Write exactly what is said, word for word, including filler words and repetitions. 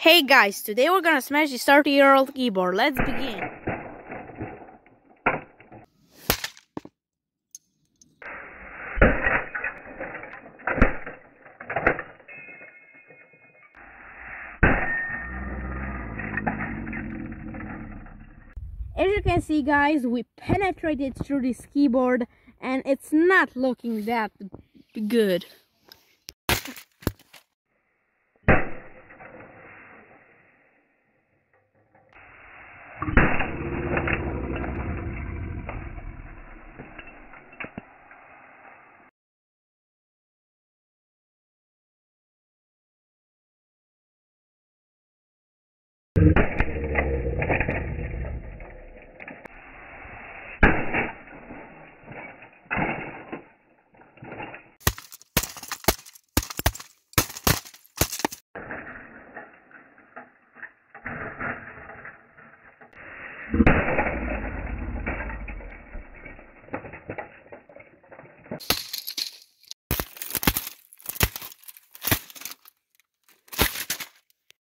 Hey guys, today we're gonna smash the thirty year old keyboard. Let's begin. As you can see guys, we penetrated through this keyboard and it's not looking that good. You